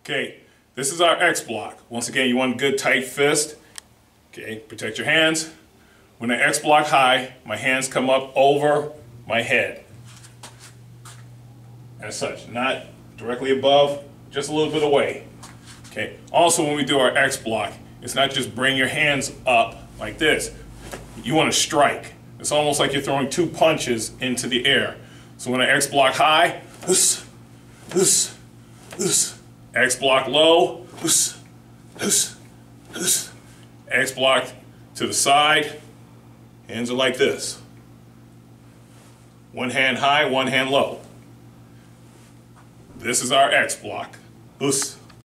Okay, this is our X block. Once again, you want a good tight fist. Okay, protect your hands. When I X block high, my hands come up over my head. As such, not directly above, just a little bit away. Okay, also when we do our X block, it's not just bring your hands up like this. You want to strike. It's almost like you're throwing two punches into the air. So when I X block high, this, X block low, this, X block to the side, hands are like this. One hand high, one hand low. This is our X block.